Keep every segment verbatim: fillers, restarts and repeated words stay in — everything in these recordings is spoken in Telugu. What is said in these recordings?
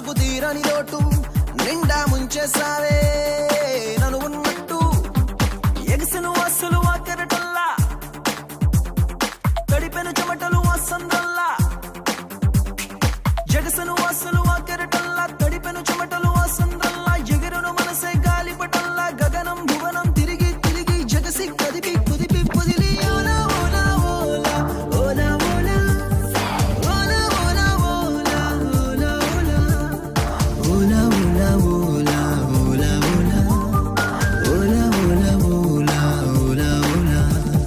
తలుపు తీరని లోటు నిండా ముంచేసావే నన్ను ఉన్నట్టు ఎగసను అసలు ఆ కెరటల్లా తడిపెను చెమటలు అసందల్లా జగసను అసలు ఆ కెరటల్లా తడిపెను చెమటలు అసందల్లా ఎగిరును మనసే గాలిపటల్లా గగనం భువనం తిరిగి తిరిగి జగసి కదిపి కుదిపి పొదిలి ఓలా ఓలా ఓలా ఓలా ఓలా ఓలా ఓలా ఓలా ఓలా ఓలా ఓలా ఓలా ఓలా ఓలా ఓలా ఓలా ఓలా ఓలా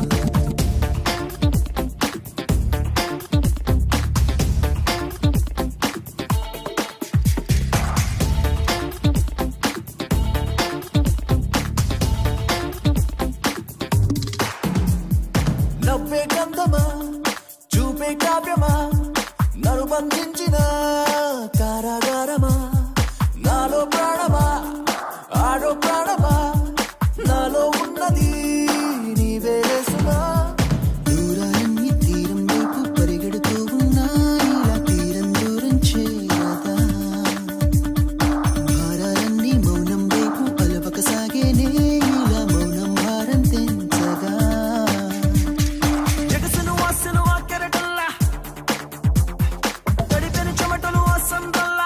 నవ్వే గంధమా చూపే కావ్యమా నన్ను బంధించిన కారాగారమా నాలో ప్రాణమా ఆడో ప్రాణమా నాలో ఉన్నది నీవే సుమా దూరాన్ని తీరం వైపు పరిగెడుతూ ఉన్నా ఇలా తీరం దూరం చేరదా భారాలన్నీ మౌనం వైపు పలవక సాగేనే ఇలా మౌనం భారం తెంచగా జగసను అసలు ఆ కెరటల్లా తడిపెను చెమటలు అసందల్లా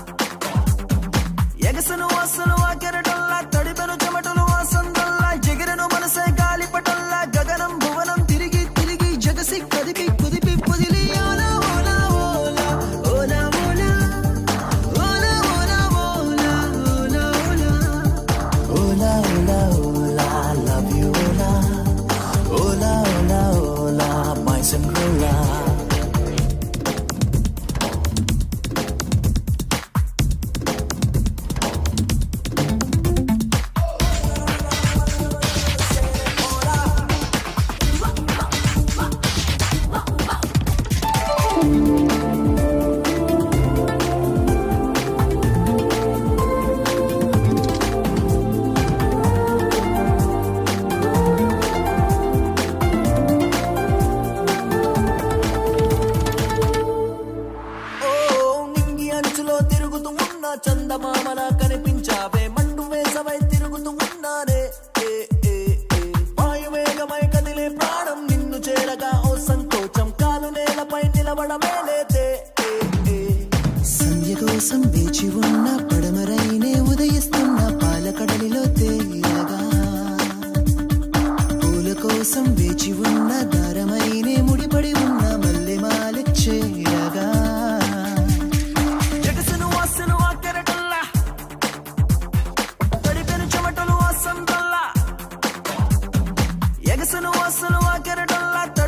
ఎగసను అసలు ఆ కెరటల్లా తడిపెను చెమటలు అసందల్లా ఎగిరెను మనసే గాలిపటల్లా గగనం భువనం తిరిగి తిరిగి జగసి కదిపి కుదిపి Podili Ola Ola Ola Ola Ola Ola Ola Ola Ola Ola Ola Ola love you Ola Ola Ola Ola my Cinderella అంచులో తిరుగుతూ ఉన్నా చందమామలా కనిపించావే మండు వేసవై తిరుగుతూ ఉన్నానే ఏ ఏ ఏ వాయువేగమై కదిలే ప్రాణం నిన్ను చేరగా ఓ సంకోచం కాలు నేలపై నిలబడమే లేతే ఏ ఏ సంధ్య కోసం వేచి ఉన్న పడమరైనే ఉదయిస్తున్న పాలకడలిలో తేరగా పూల కోసం వేచి ఉన్న దారమైనే ముడిపడి ఉన్న మల్లె మాలె చేరగా జగసను అసలు ఆ కెరటల్లా తడిపెను చెమటలు అసందల్లా ఎగసను అసలు ఆ కెరటల్లా